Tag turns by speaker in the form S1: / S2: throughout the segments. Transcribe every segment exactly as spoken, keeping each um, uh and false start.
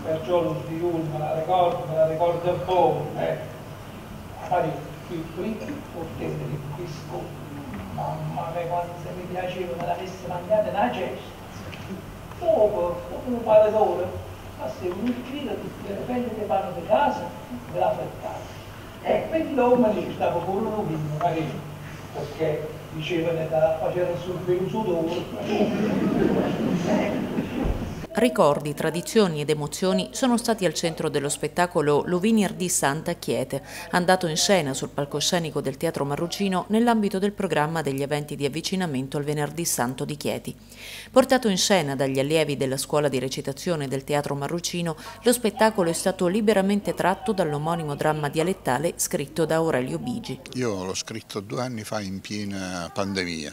S1: perciò lo sviluppo me la ricordo, me la ricordo un po', eh. Fare piccoli portelli, biscotti, mamma mia quanto mi piaceva, me l'avessi mangiata una cesta. Dopo, dopo un paio d'ore, passi un giro, tutte le pelle che vanno di casa, me la fettata. E quindi l'uomo lì stava pure un vino, magari, perché dicevano che facevano sul vino sudore.
S2: Ricordi, tradizioni ed emozioni sono stati al centro dello spettacolo Lo Venerdì Santo a Chieti, andato in scena sul palcoscenico del Teatro Marrucino nell'ambito del programma degli eventi di avvicinamento al Venerdì Santo di Chieti. Portato in scena dagli allievi della scuola di recitazione del Teatro Marrucino, lo spettacolo è stato liberamente tratto dall'omonimo dramma dialettale scritto da Aurelio Bigi.
S3: Io l'ho scritto due anni fa in piena pandemia.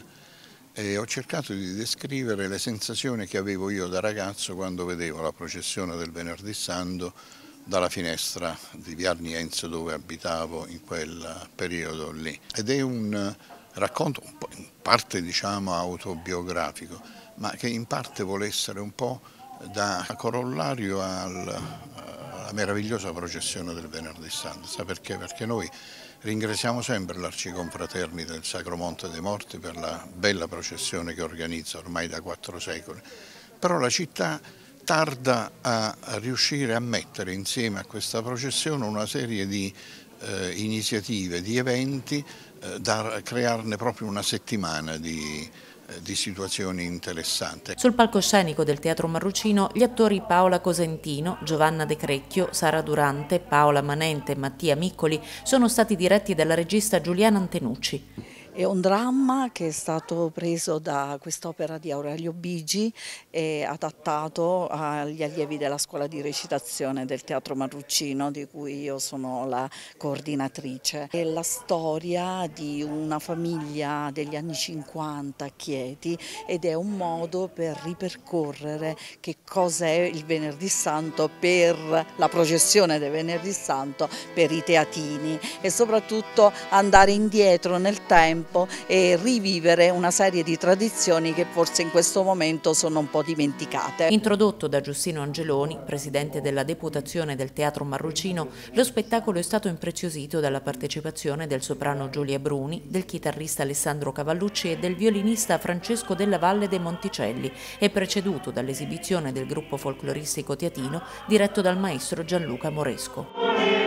S3: E ho cercato di descrivere le sensazioni che avevo io da ragazzo quando vedevo la processione del Venerdì Santo dalla finestra di Via Arniense dove abitavo in quel periodo lì. Ed è un racconto un po', in parte diciamo autobiografico, ma che in parte vuole essere un po' da corollario al, alla meravigliosa processione del Venerdì Santo. Sa perché? Perché noi ringraziamo sempre l'Arciconfraternita del Sacro Monte dei Morti per la bella processione che organizza ormai da quattro secoli, però la città tarda a riuscire a mettere insieme a questa processione una serie di eh, iniziative, di eventi, eh, da crearne proprio una settimana di di situazioni interessanti.
S2: Sul palcoscenico del Teatro Marrucino gli attori Paola Cosentino, Giovanna De Crecchio, Sara Durante, Paola Manente e Mattia Miccoli sono stati diretti dalla regista Giuliana Antenucci.
S4: È un dramma che è stato preso da quest'opera di Aurelio Bigi e adattato agli allievi della scuola di recitazione del Teatro Marrucino, di cui io sono la coordinatrice. È la storia di una famiglia degli anni cinquanta a Chieti ed è un modo per ripercorrere che cos'è il Venerdì Santo per la processione del Venerdì Santo per i teatini e soprattutto andare indietro nel tempo e rivivere una serie di tradizioni che forse in questo momento sono un po' dimenticate.
S2: Introdotto da Giustino Angeloni, presidente della Deputazione del Teatro Marrucino, lo spettacolo è stato impreziosito dalla partecipazione del soprano Giulia Bruni, del chitarrista Alessandro Cavallucci e del violinista Francesco della Valle dei Monticelli e preceduto dall'esibizione del gruppo folcloristico teatino diretto dal maestro Gianluca Moresco.